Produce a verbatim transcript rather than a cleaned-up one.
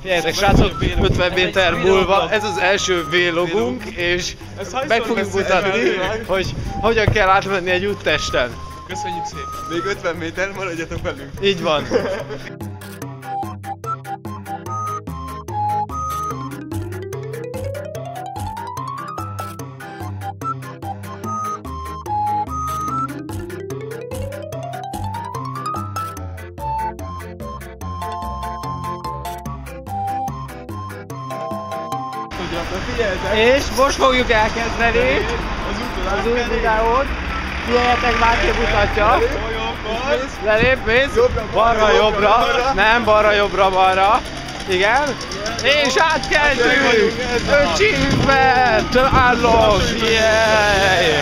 Figyeljetek srácok, ötven méter múlva ez az első vlogunk, és meg fogjuk mutatni, hogy hogyan kell átmenni egy úttesten. Köszönjük szépen! Még ötven méter, maradjatok velünk! Így van. És most fogjuk elkezdeni az új videót. Figyeljetek, Máté mutatja. Lelép, mész. Balra, jobbra. Nem, balra, jobbra, balra. Igen. És átkezdjük. Achievement! Állok! Yeah!